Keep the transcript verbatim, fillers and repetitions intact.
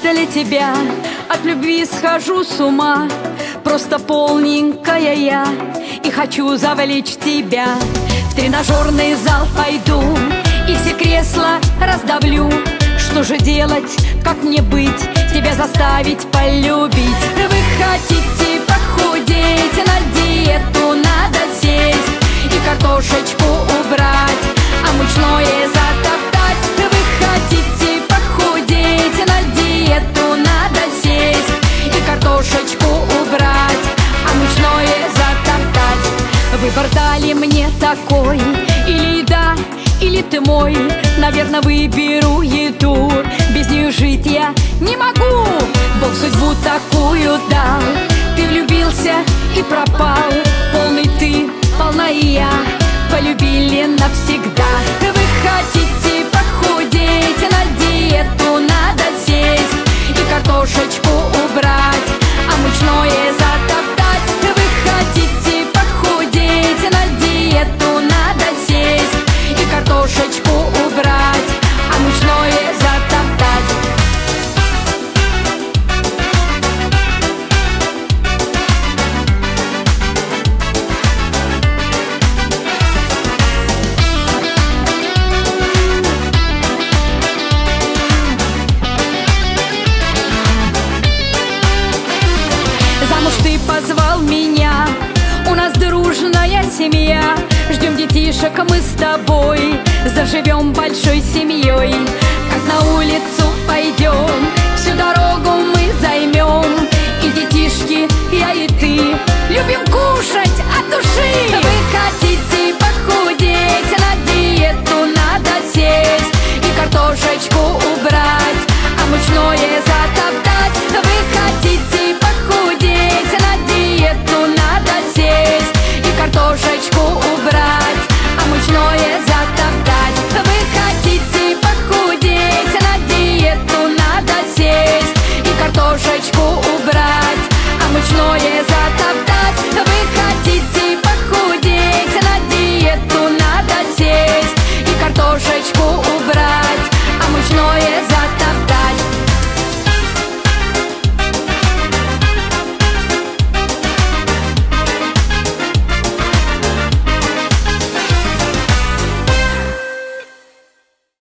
для тебя, от любви схожу с ума. Просто полненькая я, и хочу завлечь тебя. В тренажерный зал пойду и все кресла раздавлю. Что же делать, как мне быть, тебя заставить полюбить? Вы хотите похудеть, на диету надо сесть и картошечку убрать, а мучное затоптать. Вы хотите похудеть, на диету надо сесть и картошечку убрать, а мучное затоптать. Выбор дали мне такой: или еда, или ты мой. Наверное, выберу еду, без нее жить я не могу. Бог судьбу такую дал, ты влюбился и пропал. Полный ты, полна и я, полюбили навсегда. Вы хотите похудеть, на диету надо сесть и картошечку убрать, а мучное затоптать. Вы хотите похудеть, на диету надо сесть и картошечку убрать, а мучное затоптать. Замуж ты позвал меня, у нас дружная семья. Ждем детишек мы с тобой, заживем большой семьей. Как на улицу пойдем,